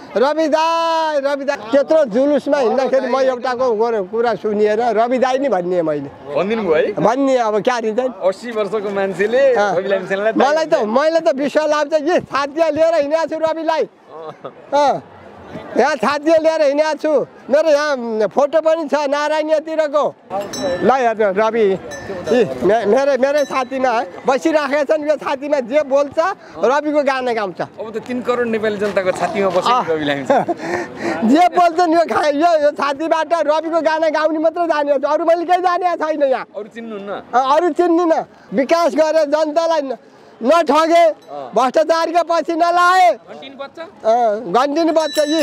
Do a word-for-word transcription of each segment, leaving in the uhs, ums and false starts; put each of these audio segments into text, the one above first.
रवि दाई रवि दाई त्यत्रो जुलुसमा हिँड्दाखेरि म एउटाको कुरा सुनिएर रवि दाई नि भन्ने मैले भनिदिनु भयो है भन्ने अब क्या दिन्छ अस्सी वर्षको मान्छेले रविलाई मिसनलाई मलाई त मैले त विश्वास लाग्छ यी साथी लिएर हिँडेको छु रविलाई यहाँ छाती लिएर हिँडेको छु मेरो यहाँ फोटो पनि छ नारायणतिरको ल हेर्नु रवि मेरो मेरै साथीमा बसिराखेका छन् यो छातीमा जे बोल्छ रविको गाना गाउँछ अब त तीन करोड नेपाली जनताको छातीमा बसेको रविलाई जे बोल्छन् यो यो छातीबाट रविको गाना गाउने मात्र जाने अरू मैले केही जाने छैन यहाँ अरू चिन्नुहुन्न अरू चिन्दिनँ विकास गरे जनतालाई नठगे भ्रष्टाचारका पछि नलाए घन्टिनु पर्छ यी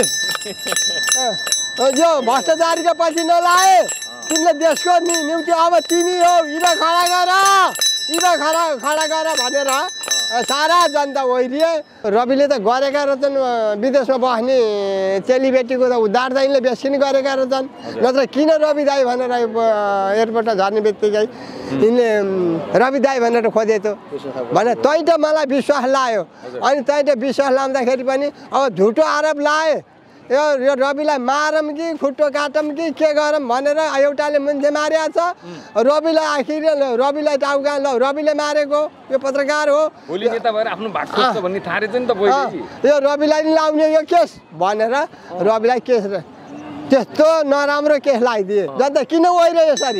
यो भ्रष्टाचारका पछि नलाए तिमीले देशको निम्ति अब तिमी हो हिँड खडा गर हिँड खडा खडा गर भनेर सारा जनता ओहिरिए रविले त गरेका रहेछन् विदेशमा बस्ने चेलीबेटीको त उद्धार दाइले बेसी गरेका रहेछन् नत्र किन रवि दाई भनेर एयरपोर्ट झर्ने बित्तिकै यिनले रवि दाई भनेर खोजे त भने तै त मलाई विश्वास लाग्यो अनि तै त विश्वास लाग्दाखेरि पनि अब झुटो आरोप लाए यो यो रविलाई मारौँ कि खुट्टो काटौँ कि के गरौँ भनेर एउटाले मान्छे मारेको छ रविलाई आखिर रविलाई टाउका ल रविले मारेको यो पत्रकार हो भोलि नेता भएर आफ्नो भाग खोज्छ भन्ने थाहा रहेछ नि त यो रविलाई नि लाउने यो केस भनेर रविलाई केस त्यस्तो नराम्रो केस लगाइदिए जनता किन ओहिरो यसरी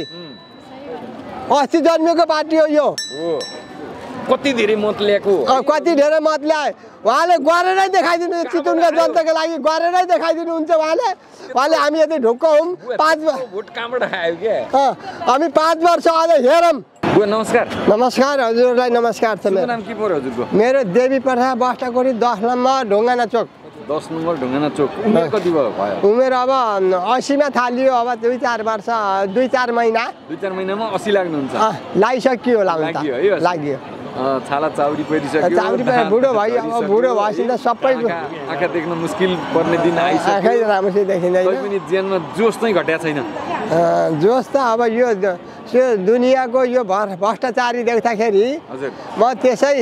अस्ति जन्मेको पार्टी हो यो कति धेरै मत ल्याएको कति धेरै मत ल्याए उहाँले गरेरै देखाइदिनु चितवनका जनताको लागि गरेरै देखाइदिनुहुन्छ उहाँले उहाँले हामी यति ढुक्क हौँ पाँच भोट कहाँबाट आयो क्या हामी पाँच वर्ष अझ हेरौँ नमस्कार नमस्कार हजुरलाई नमस्कार छ मेरो नाम के पर्यो हजुरको मेरो देवी प्रसाद बस्टाकोटी दस नम्बर ढुङ्गाना चोक दस नम्बर ढुङ्गाना चोक उमेर कति भयो उमेर अब असीमा थालियो अब दुई चार वर्ष दुई चार महिना दुई चार महिनामा असी लाग्नुहुन्छ लागिसकियो लाग्यो लाग्यो छाला चाउरी परिसक्यो चाउरी बुढो भयो अब बुढो भएपछि त सबै आँखा देख्न मुस्किल पर्ने दिन आइसक्यो आँखै राम्रोसित देखिँदैन पनि जीवनमा जोस चाहिँ घटेको छैन जोस त अब यो दुनियाँको यो भ्रष्टाचारी देख्दाखेरि म त्यसै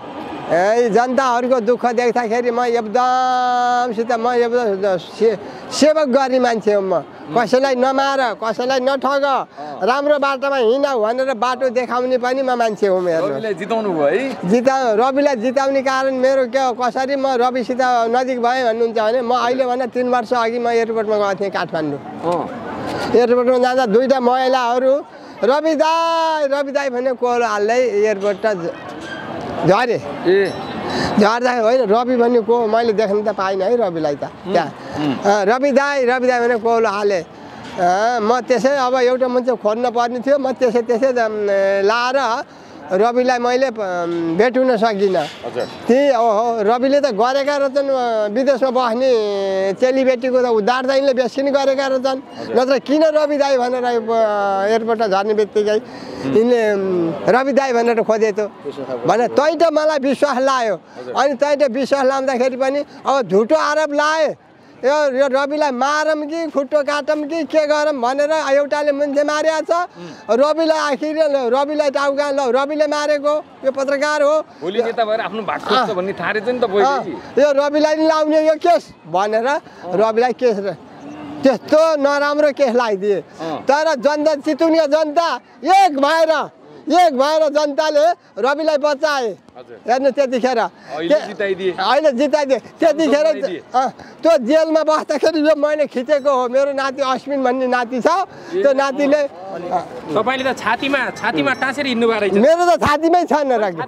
ए जनताहरूको दुःख देख्दाखेरि म एकदमसित म एकदम सेवक गर्ने मान्छे हो म कसैलाई नमार कसैलाई नठग राम्रो बाटोमा हिँड भनेर बाटो देखाउने पनि म मान्छे हो मेरो जिताउनु भयो है जिता रविलाई जिताउने कारण मेरो के कसरी म रविसित नजिक भएँ भन्नुहुन्छ भने म अहिले भने तिन वर्ष अघि म एयरपोर्टमा गएको थिएँ काठमाडौँ एयरपोर्टमा जाँदा दुईवटा महिलाहरू रवि दाई रवि दाई भने कोलो हाल्दै एयरपोर्ट झरे ए झर्दा होइन रवि भन्ने को मैले देख्न त पाइनँ है रविलाई त त्यहाँ रवि दाई रवि दाई भने कोलो हाले म त्यसै अब एउटा मान्छे खोज्न पर्ने थियो म त्यसै त्यसै लाएर रविलाई मैले भेट हुन सकिनँ त्यही ओहो रविले त गरेका रहेछन् विदेशमा बस्ने चेलीबेटीको त उद्धार दाइले बेसी गरेका रहेछन् नत्र किन रवि दाई भनेर एयरपोर्ट झर्ने बित्तिकै यिनले रवि दाई भनेर खोजे त भने तै त मलाई विश्वास लाग्यो अनि तै त विश्वास लाग्दाखेरि पनि अब झुटो आरोप लाए यो यो रविलाई मारौँ कि खुट्टो काटौँ कि के गरौँ भनेर एउटाले मान्छे मारेको छ रविलाई आखिर रविलाई टाउका ल रविले मारेको यो पत्रकार हो भोलि नेता भएर आफ्नो भाग खोज्छ भन्ने थाहा रहेछ नि त यो रविलाई नि लाउने यो केस भनेर रविलाई केस त्यस्तो नराम्रो केस लगाइदिए तर जनता चितवनका जनता एक भएर एक भएर जनताले रविलाई बचाए हेर्नु त्यतिखेर अहिले जिताइदिए त्यतिखेर त्यो जेलमा बस्दाखेरि यो मैले खिचेको हो मेरो नाति अश्विन भन्ने नाति छ त्यो नातिले तपाईँले त छातीमा छातीमा टाँसेर हिँड्नु भएको मेरो त छातीमै छ न राख्नु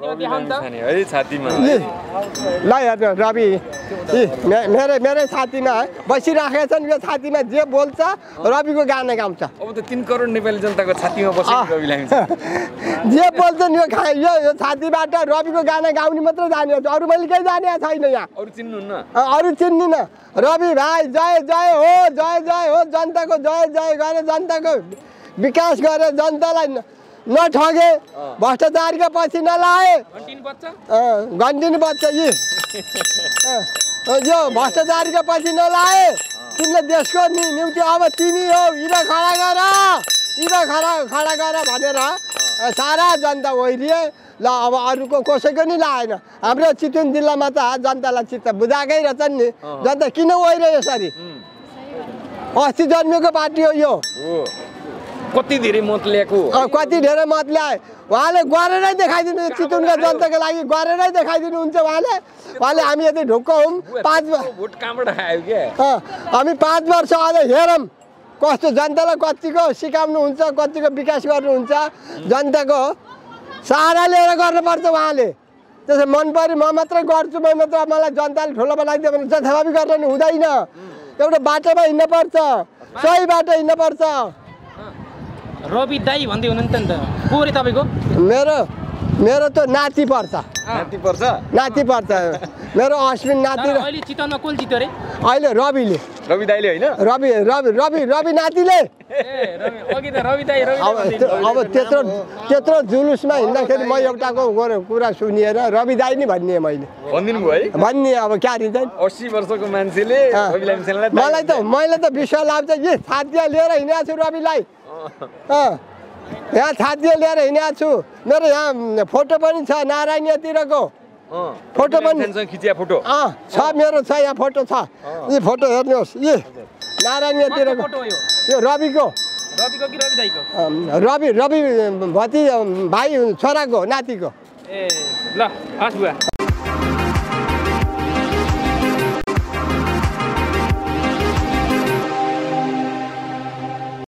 ल हेर्नु रवि मेरो मेरै छातीमा बसिराखेका छन् यो छातीमा जे बोल्छ रविको गाना गाउँछ अब त तीन करोड नेपाली जनताको छातीमा बसेको रविलाई जे बोल्छन् यो यो छातीबाट रविको गाना गाउने मात्र जाने अरू मैले केही जाने छैन यहाँ अरू चिन्नुहुन्न अरू चिन्दिनँ रवि भाइ जय जय हो जय जय हो जनताको जय जय गरे जनताको विकास गरे जनतालाई नठगे भ्रष्टाचारका पछि नलाए घन्टिनु पर्छ यी यो भ्रष्टाचारका पछि नलाए तिमीले देशको निम्ति अब तिमी हो हिँड खडा गर हिँड खडा खडा गर भनेर सारा जनता ओइरिए ल अब अरूको कसैको नि लागेन हाम्रो चितवन जिल्लामा त जनतालाई चित्त बुझाएकै रहेछन् नि जनता किन ओइरे यसरी अस्ति जन्मेको पार्टी हो यो कति धेरै मत ल्याएको कति धेरै मत ल्याए उहाँले गरेरै देखाइदिनु चितवनका जनताको लागि गरेरै देखाइदिनुहुन्छ उहाँले उहाँले हामी यति ढुक्क हौँ पाँच भोट कहाँबाट आयो क्या हामी पाँच वर्ष अझ हेरौँ कस्तो जनतालाई कतिको सिकाउनुहुन्छ कतिको विकास गर्नुहुन्छ जनताको सहारा लिएर गर्नुपर्छ उहाँले त्यसो मन पऱ्यो म मात्रै गर्छु म मात्र मलाई जनताले ठुलो बनाइदियो भने जथाभावी गर्न हुँदैन एउटा बाटोमा हिँड्नुपर्छ सही बाटो हिँड्नुपर्छ रवि दाई भन्दै हुनुहुन्छ नि त को रे तपाईँको मेरो मेरो त नाति पर्छ नाति पर्छ नाति पर्छ मेरो अश्विन नाति र अहिले चितवनमा कोल जित्यो रे अहिले रविले रवि दाइले होइन रवि रवि रवि रवि नातिले ए रवि अघि त रवि दाई रवि अब अब त्यत्रो त्यत्रो जुलुसमा हिँड्दाखेरि म एउटाको कुरा सुनिएर रवि दाई नि भन्ने मैले भनिदिनु भयो है भन्ने अब क्या रिजन अस्सी वर्षको मान्छेले रवि लामिछानेलाई मलाई त मैले त विश्वास लाग्छ कि साथीलाई लिएर हिँडेको छु रविलाई अँ यहाँ छातीले लिएर हिँडेको छु मेरो यहाँ फोटो पनि छ नारायणतिरको फोटो पनि खिचिया फोटो अँ छ मेरो छ यहाँ फोटो छ यी फोटो हेर्नुहोस् यी नारायणतिरको यो रविको रविको कि रवि दाईको रवि रवि भति भाइ छोराको नातिको ए ल हस् बुवा